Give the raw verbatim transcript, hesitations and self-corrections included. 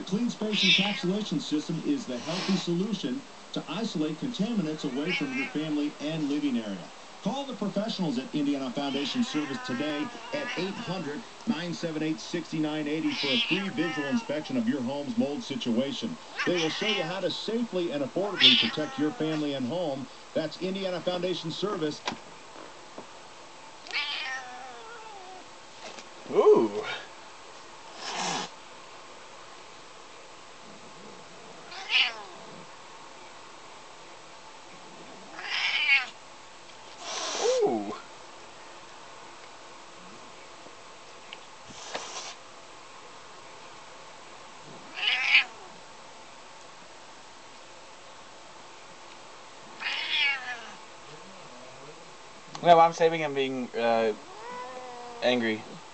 Clean Space encapsulation system is the healthy solution to isolate contaminants away from your family and living area. Call the professionals at Indiana Foundation Service today at eight hundred, nine seven eight, six nine eight zero for a free visual inspection of your home's mold situation. They will show you how to safely and affordably protect your family and home. That's Indiana Foundation Service. Ooh. Ooh. No, I'm saving him being uh, angry.